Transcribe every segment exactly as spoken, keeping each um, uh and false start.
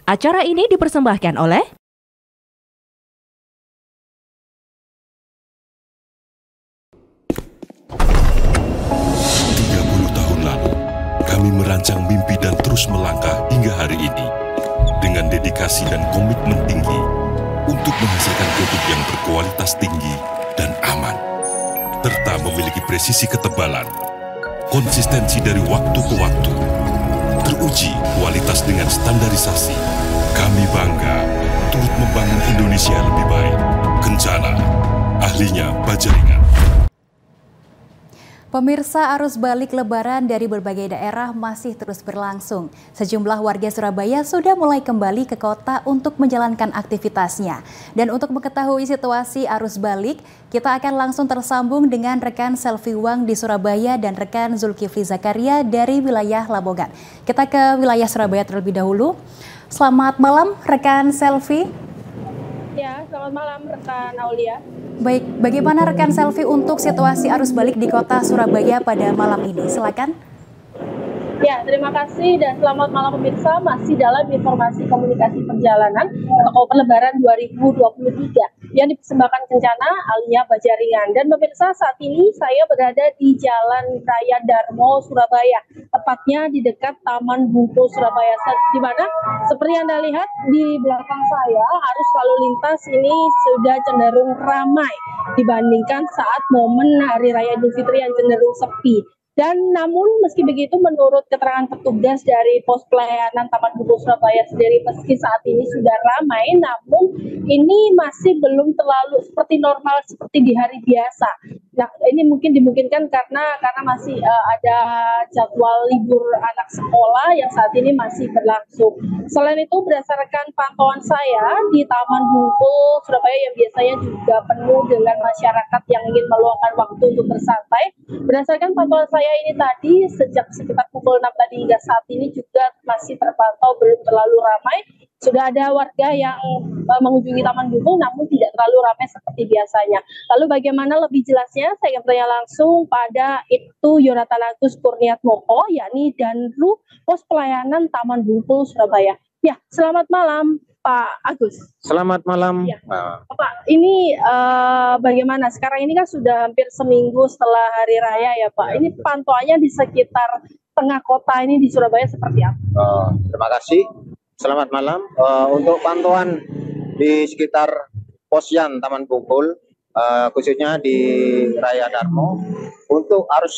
Acara ini dipersembahkan oleh tiga puluh tahun lalu, kami merancang mimpi dan terus melangkah hingga hari ini dengan dedikasi dan komitmen tinggi untuk menghasilkan produk yang berkualitas tinggi dan aman, serta memiliki presisi ketebalan, konsistensi dari waktu ke waktu, teruji kualitas dengan standarisasi. Kami bangga turut membangun Indonesia yang lebih baik. Kencana, ahlinya Bajaringan. Pemirsa, arus balik Lebaran dari berbagai daerah masih terus berlangsung. Sejumlah warga Surabaya sudah mulai kembali ke kota untuk menjalankan aktivitasnya. Dan untuk mengetahui situasi arus balik, kita akan langsung tersambung dengan rekan Selvi Wang di Surabaya dan rekan Zulkifli Zakaria dari wilayah Lamongan. Kita ke wilayah Surabaya terlebih dahulu. Selamat malam rekan Selvi. Ya, selamat malam rekan Aulia. Baik, bagaimana rekan Selvi untuk situasi arus balik di kota Surabaya pada malam ini? Silakan. Ya, terima kasih dan selamat malam pemirsa. Masih dalam informasi komunikasi perjalanan atau Lebaran dua ribu dua puluh tiga yang dipersembahkan Kencana alias Bajaringan. Dan pemirsa, saat ini saya berada di Jalan Raya Darmo, Surabaya, tepatnya di dekat Taman Bungkul, Surabaya. Di mana seperti Anda lihat di belakang saya, arus lalu lintas ini sudah cenderung ramai dibandingkan saat momen Hari Raya Idul Fitri yang cenderung sepi. Dan namun meski begitu, menurut keterangan petugas dari pos pelayanan Taman Bungkul Surabaya sendiri, meski saat ini sudah ramai, namun ini masih belum terlalu seperti normal seperti di hari biasa. Nah, ini mungkin dimungkinkan karena karena masih uh, ada jadwal libur anak sekolah yang saat ini masih berlangsung. Selain itu, berdasarkan pantauan saya di Taman Bungkul Surabaya yang biasanya juga penuh dengan masyarakat yang ingin meluangkan waktu untuk bersantai, berdasarkan pantauan saya ini tadi sejak sekitar pukul enam tadi hingga saat ini juga masih terpantau belum terlalu ramai. Sudah ada warga yang uh, mengunjungi Taman Bungkul namun tidak terlalu ramai seperti biasanya. Lalu bagaimana lebih jelasnya? Saya akan bertanya langsung pada Ibtu Yonatan Agus Kurniatmoko, yakni Danru Pos Pelayanan Taman Bungkul Surabaya. Ya, selamat malam Pak Agus. Selamat malam. Ya. Pak, ini uh, bagaimana? Sekarang ini kan sudah hampir seminggu setelah Hari Raya ya Pak. Ini pantauannya di sekitar tengah kota ini di Surabaya seperti apa? Uh, terima kasih. Selamat malam. Uh, untuk pantauan di sekitar Posyan Taman Bungkul, uh, khususnya di Raya Darmo, untuk arus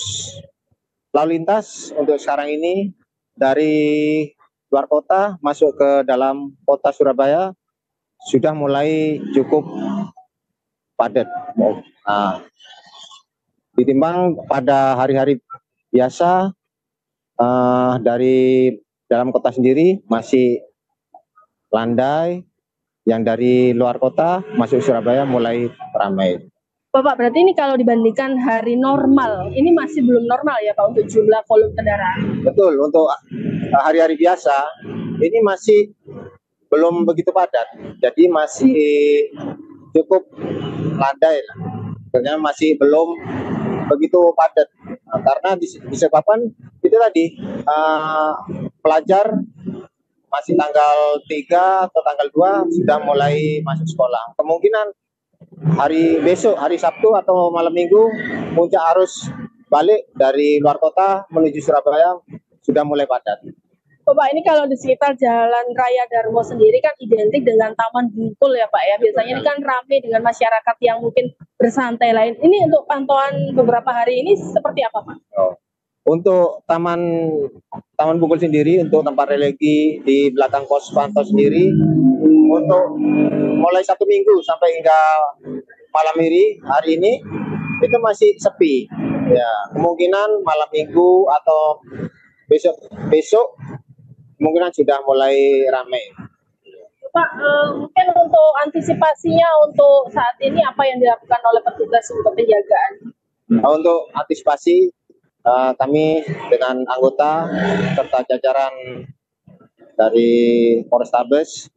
lalu lintas untuk sekarang ini dari luar kota masuk ke dalam kota Surabaya sudah mulai cukup padat. Nah, ditimbang pada hari-hari biasa, uh, dari dalam kota sendiri masih landai, yang dari luar kota masuk Surabaya mulai ramai. Bapak, berarti ini kalau dibandingkan hari normal, ini masih belum normal ya Pak untuk jumlah volume kendaraan? Betul, untuk hari-hari biasa ini masih belum begitu padat, jadi masih cukup landai lah. Sebenarnya masih belum begitu padat, nah, karena disebabkan itu tadi uh, pelajar masih tanggal tiga atau tanggal dua sudah mulai masuk sekolah. Kemungkinan hari besok, hari Sabtu atau malam Minggu, puncak arus balik dari luar kota menuju Surabaya sudah mulai padat. Bapak, ini kalau di sekitar Jalan Raya Darmo sendiri kan identik dengan Taman Bungkul ya Pak ya. Biasanya ini kan ramai dengan masyarakat yang mungkin bersantai lain. Ini untuk pantauan beberapa hari ini seperti apa Pak? Oh. Untuk Taman Taman Bungkul sendiri, untuk tempat religi di belakang pos pantau sendiri, untuk mulai satu minggu sampai hingga malam ini, hari ini, itu masih sepi. Ya, kemungkinan malam minggu atau besok besok kemungkinan sudah mulai ramai. Pak, eh, mungkin untuk antisipasinya untuk saat ini apa yang dilakukan oleh petugas untuk penjagaan? Nah, untuk antisipasi, Uh, kami dengan anggota serta jajaran dari Polrestabes,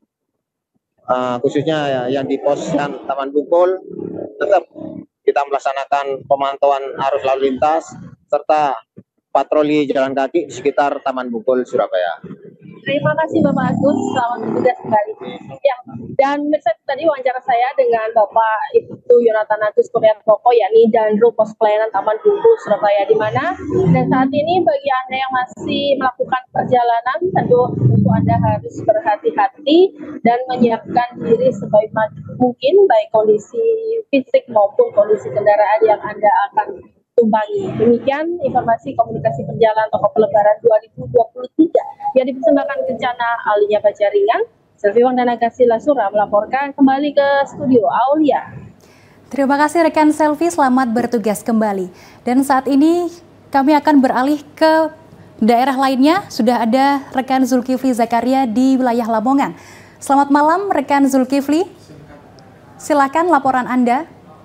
uh, khususnya ya, yang di pos Taman Bungkul, tetap kita melaksanakan pemantauan arus lalu lintas serta patroli jalan kaki di sekitar Taman Bungkul Surabaya. Terima kasih Bapak Agus, selamat bertugas kembali. Ya, dan pemirsa tadi wawancara saya dengan Bapak Ibtu Yonatan Agus Kurniatmoko, yakni Danru Pos Pelayanan Taman Bungkul Surabaya, di mana dan saat ini bagi Anda yang masih melakukan perjalanan, tentu tentu Anda harus berhati-hati dan menyiapkan diri sebaik mungkin, baik kondisi fisik maupun kondisi kendaraan yang Anda akan tumpangi. Demikian informasi komunikasi perjalanan toko Lebaran dua ribu dua puluh tiga yang dipersembahkan Kencana Alia Bajaringan. Selvi Wangdana Kasila Sura melaporkan kembali ke studio Aulia. Terima kasih rekan Selvi, selamat bertugas kembali. Dan saat ini kami akan beralih ke daerah lainnya. Sudah ada rekan Zulkifli Zakaria di wilayah Lamongan. Selamat malam rekan Zulkifli. Silakan laporan Anda.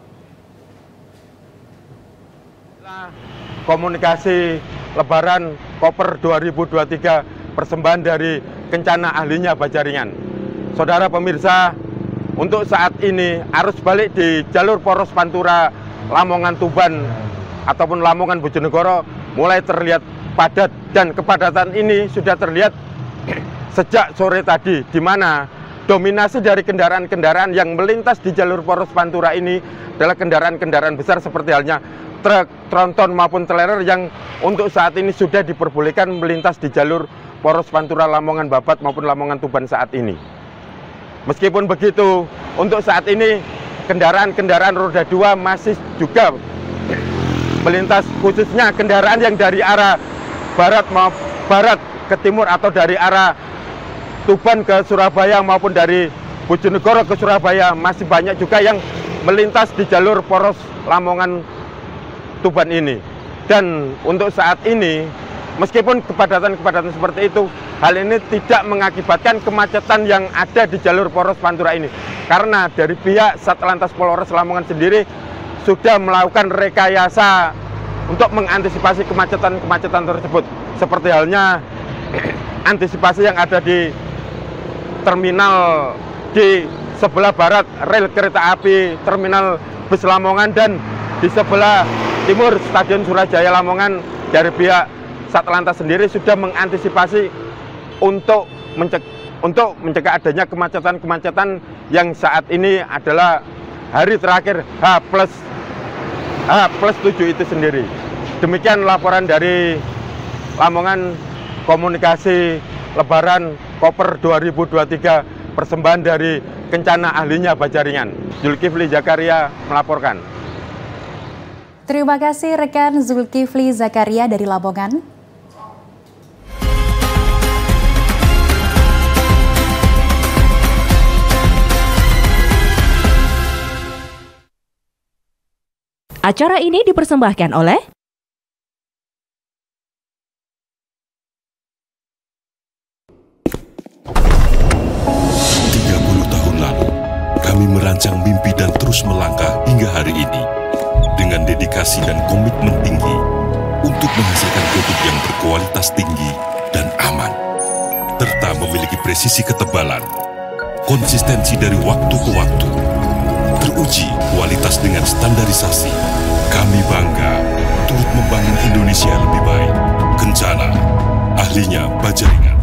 Komunikasi Lebaran Koper dua ribu dua puluh tiga persembahan dari Kencana Ahlinya Bajaringan. Saudara pemirsa, untuk saat ini arus balik di jalur poros Pantura Lamongan Tuban ataupun Lamongan Bojonegoro mulai terlihat padat, dan kepadatan ini sudah terlihat sejak sore tadi, di mana dominasi dari kendaraan-kendaraan yang melintas di jalur poros Pantura ini adalah kendaraan-kendaraan besar seperti halnya truk, tronton maupun trailer yang untuk saat ini sudah diperbolehkan melintas di jalur poros Pantura Lamongan Babat maupun Lamongan Tuban saat ini. Meskipun begitu, untuk saat ini kendaraan-kendaraan roda dua masih juga melintas, khususnya kendaraan yang dari arah barat maupun barat ke timur atau dari arah Tuban ke Surabaya maupun dari Bojonegoro ke Surabaya, masih banyak juga yang melintas di jalur poros Lamongan Tuban ini. Dan untuk saat ini, meskipun kepadatan-kepadatan seperti itu, hal ini tidak mengakibatkan kemacetan yang ada di jalur poros Pantura ini, karena dari pihak Satlantas Polres Lamongan sendiri sudah melakukan rekayasa untuk mengantisipasi kemacetan-kemacetan tersebut, seperti halnya antisipasi yang ada di terminal di sebelah barat rel kereta api terminal bus Lamongan, dan di sebelah timur Stadion Surajaya Lamongan. Dari pihak Satlantas sendiri sudah mengantisipasi untuk mencegah, untuk mencegah adanya kemacetan-kemacetan yang saat ini adalah hari terakhir H plus H plus tujuh itu sendiri. Demikian laporan dari Lamongan, komunikasi Lebaran Koper dua ribu dua puluh tiga persembahan dari Kencana Ahlinya Bajaringan. Zulkifli Zakaria melaporkan. Terima kasih rekan Zulkifli Zakaria dari Lamongan. Acara ini dipersembahkan oleh tiga puluh tahun lalu, kami merancang mimpi dan terus melangkah hingga hari ini dengan dedikasi dan komitmen tinggi untuk menghasilkan produk yang berkualitas tinggi dan aman, serta memiliki presisi ketebalan, konsistensi dari waktu ke waktu, teruji kualitas dengan standarisasi. Kami bangga turut membangun Indonesia lebih baik. Kencana, Ahlinya Bajaringan.